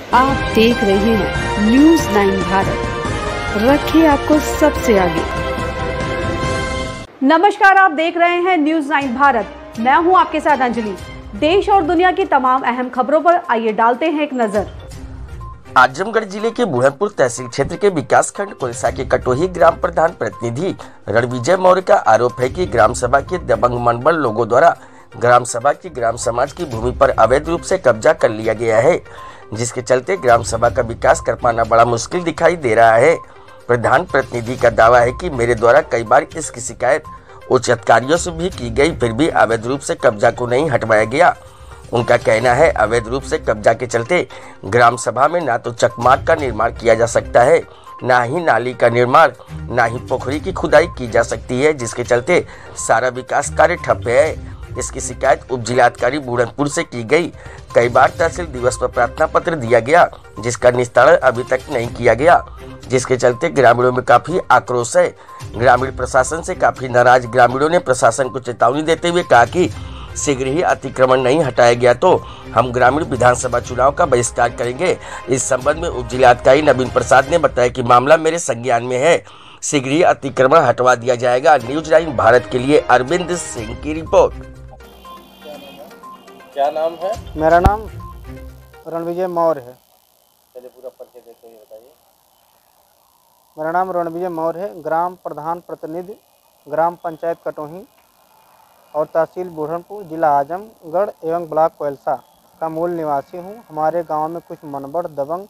आप देख रहे हैं न्यूज़ 9 भारत, रखिए आपको सबसे आगे। नमस्कार, आप देख रहे हैं न्यूज़ 9 भारत। मैं हूं आपके साथ अंजलि। देश और दुनिया की तमाम अहम खबरों पर आइए डालते हैं एक नजर। आजमगढ़ जिले के बुढ़नपुर तहसील क्षेत्र के विकास खंड कोलसा के कटोही ग्राम प्रधान प्रतिनिधि रणविजय मौर्य का आरोप है कि ग्राम सभा के दबंग मनबल लोगों द्वारा ग्राम सभा की ग्राम समाज की भूमि पर अवैध रूप से कब्जा कर लिया गया है, जिसके चलते ग्राम सभा का विकास कर पाना बड़ा मुश्किल दिखाई दे रहा है। प्रधान प्रतिनिधि का दावा है कि मेरे द्वारा कई बार इसकी शिकायत उच्च अधिकारियों से भी की गई, फिर भी अवैध रूप से कब्जा को नहीं हटवाया गया। उनका कहना है अवैध रूप से कब्जा के चलते ग्राम सभा में ना तो चकमार्ग का निर्माण किया जा सकता है, ना ही नाली का निर्माण, ना ही पोखरी की खुदाई की जा सकती है, जिसके चलते सारा विकास कार्य ठप है। इसकी शिकायत उप जिलाधिकारी बुढ़नपुर से की गई। कई बार तहसील दिवस पर प्रार्थना पत्र दिया गया, जिसका निस्तारण अभी तक नहीं किया गया, जिसके चलते ग्रामीणों में काफी आक्रोश है। ग्रामीण प्रशासन से काफी नाराज ग्रामीणों ने प्रशासन को चेतावनी देते हुए कहा कि शीघ्र ही अतिक्रमण नहीं हटाया गया तो हम ग्रामीण विधानसभा चुनाव का बहिष्कार करेंगे। इस संबंध में उप जिलाधिकारी नवीन प्रसाद ने बताया कि मामला मेरे संज्ञान में है, शीघ्र ही अतिक्रमण हटवा दिया जाएगा। न्यूज़ 9 भारत के लिए अरविंद सिंह की रिपोर्ट। क्या नाम है? मेरा नाम रणविजय मौर्य है। चलिए पूरा परिचय देते हुए बताइए। मेरा नाम रणविजय मौर्य है, ग्राम प्रधान प्रतिनिधि ग्राम पंचायत कटोही और तहसील बुढ़नपुर, जिला आजमगढ़ एवं ब्लॉक कोलसा का मूल निवासी हूँ। हमारे गांव में कुछ मनबड़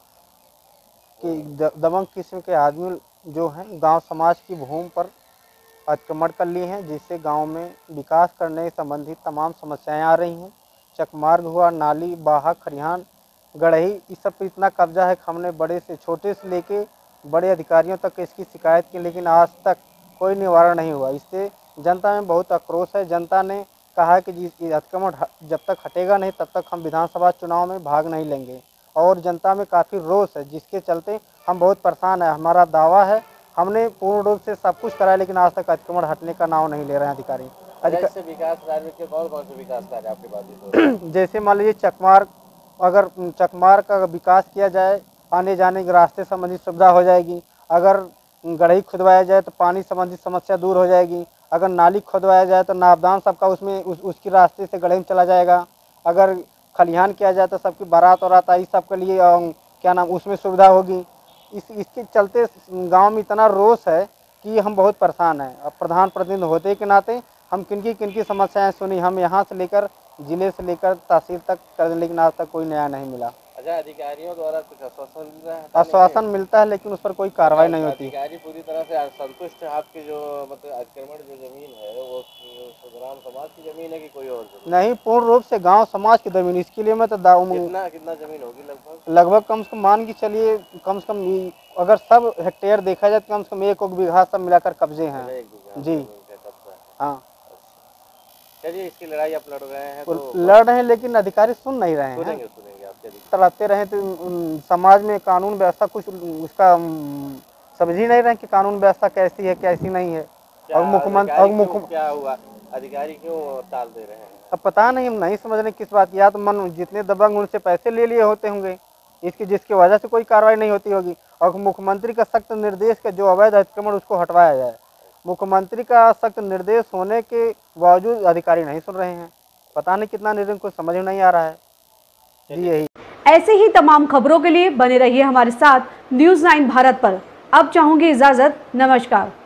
दबंग किस्म के आदमी जो हैं गांव समाज की भूमि पर अतिक्रमण कर लिए हैं, जिससे गांव में विकास करने संबंधी तमाम समस्याएं आ रही हैं। चकमार्ग हुआ, नाली, बाहा, खरिहान, गढ़ही, इस सब पर इतना कब्जा है कि हमने बड़े से छोटे से लेके बड़े अधिकारियों तक इसकी शिकायत की, लेकिन आज तक कोई निवारण नहीं हुआ। इससे जनता में बहुत आक्रोश है। जनता ने कहा कि अतिक्रमण जब तक हटेगा नहीं तब तक हम विधानसभा चुनाव में भाग नहीं लेंगे, और जनता में काफ़ी रोष है, जिसके चलते हम बहुत परेशान हैं। हमारा दावा है हमने पूर्ण रूप से सब कुछ कराया, लेकिन आज तक अतिक्रमण हटने का नाम नहीं ले रहे हैं अधिकारी। से विकास कार्य के कौन से विकास कार्य आपके पास? जैसे मान लीजिए चकमार्ग, अगर चकमार्ग का विकास किया जाए, आने जाने के रास्ते संबंधी सुविधा हो जाएगी। अगर गढ़ी खुदवाया जाए तो पानी संबंधी समस्या दूर हो जाएगी। अगर नाली खुदवाया जाए तो नावदान सबका उसमें उसकी रास्ते से गढ़ी में चला जाएगा। अगर खलिहान किया जाए तो सबकी बारात और आता, इस सब के लिए क्या नाम उसमें सुविधा होगी। इसके चलते गांव में इतना रोष है कि हम बहुत परेशान हैं। अब प्रधान प्रतिनिधि होते के नाते हम किनकी समस्याएं सुनी, हम यहाँ से लेकर जिले से लेकर तहसील तक कर दें, लेकिन आज तक कोई न्याय नहीं मिला। अच्छा, अधिकारियों द्वारा कुछ आश्वासन मिल रहा है? आश्वासन मिलता है, लेकिन उस पर कोई कार्रवाई नहीं होती। अधिकारी पूरी तरह से संतुष्ट है आपकी जो मतलब अतिक्रमण जो जमीन है वो ग्राम समाज की जमीन है कि कोई और जमीन? नहीं, पूर्ण रूप से गांव समाज की जमीन। इसके लिए मैं तो कितना जमीन होगी लगभग कम से कम मान के चलिए, कम से कम अगर सब हेक्टेयर देखा जाए तो कम से कम 1 बीघा सब मिलाकर कब्जे हैं जी। हाँ, चलिए, इसकी लड़ाई आप लड़ रहे हैं तो लड़ रहे हैं, लेकिन अधिकारी सुन नहीं रहे हैं। सुनेंगे आप चलाते रहे तो समाज में कानून व्यवस्था कुछ उसका समझ ही नहीं रहे कि कानून व्यवस्था कैसी है कैसी नहीं है। और मुख्यमंत्री क्या हुआ, अधिकारी क्यों टाल दे रहे हैं? अब पता नहीं, हम नहीं समझ रहे किस बात। या तो मन जितने दबंग उनसे पैसे ले लिए होते होंगे जिसकी वजह से कोई कार्रवाई नहीं होती होगी। और मुख्यमंत्री का सख्त निर्देश का जो अवैध अतिक्रमण उसको हटवाया जाए। मुख्यमंत्री का सख्त निर्देश होने के बावजूद अधिकारी नहीं सुन रहे हैं। पता नहीं कितना निर्णय को समझ में नहीं आ रहा है जी। यही ऐसे ही तमाम खबरों के लिए बने रहिए हमारे साथ न्यूज़ 9 भारत पर। अब चाहूंगी इजाजत, नमस्कार।